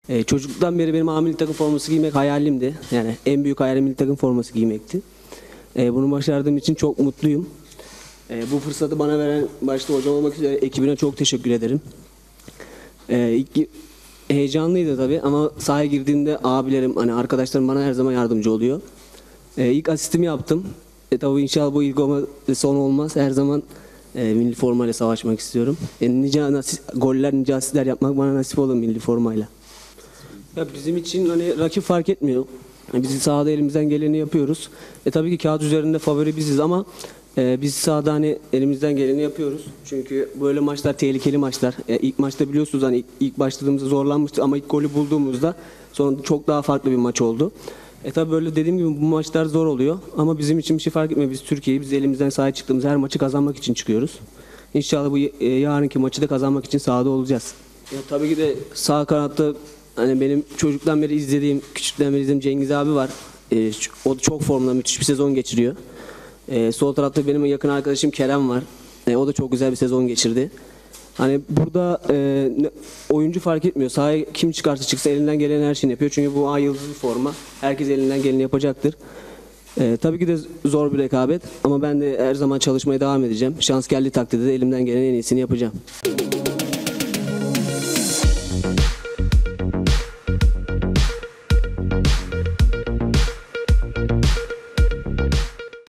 Çocukluktan beri benim A milli takım forması giymek hayalimdi. Yani en büyük hayalim milli takım forması giymekti. Bunu başardığım için çok mutluyum. Bu fırsatı bana veren başta hocam olmak üzere ekibine çok teşekkür ederim. İlk heyecanlıydı tabii ama sahaya girdiğinde abilerim, hani arkadaşlarım bana her zaman yardımcı oluyor. İlk asistimi yaptım. Tabii inşallah bu ilk son olmaz. Her zaman milli formayla savaşmak istiyorum. Goller, nice asistler yapmak bana nasip olur milli formayla. Ya bizim için hani rakip fark etmiyor. Biz sahada elimizden geleni yapıyoruz. Tabii ki kağıt üzerinde favori biziz ama biz sahada hani elimizden geleni yapıyoruz. Çünkü böyle maçlar tehlikeli maçlar. İlk maçta biliyorsunuz hani ilk başladığımızda zorlanmıştık ama ilk golü bulduğumuzda sonra çok daha farklı bir maç oldu. Tabii böyle dediğim gibi bu maçlar zor oluyor ama bizim için bir şey fark etmiyor. Biz Türkiye'yi, biz elimizden sahaya çıktığımız her maçı kazanmak için çıkıyoruz. İnşallah bu yarınki maçı da kazanmak için sahada olacağız. Ya tabii ki de sağ kanatta hani benim çocuktan beri izlediğim, küçükten beri izlediğim Cengiz abi var. O da çok formda, müthiş bir sezon geçiriyor. Sol tarafta benim yakın arkadaşım Kerem var. O da çok güzel bir sezon geçirdi. Hani burada oyuncu fark etmiyor. Sahaya kim çıkarsa çıksa elinden gelen her şeyini yapıyor. Çünkü bu ay yıldızlı forma. Herkes elinden geleni yapacaktır. Tabii ki de zor bir rekabet ama ben de her zaman çalışmaya devam edeceğim. Şans geldiği takdirde de elimden gelen en iyisini yapacağım.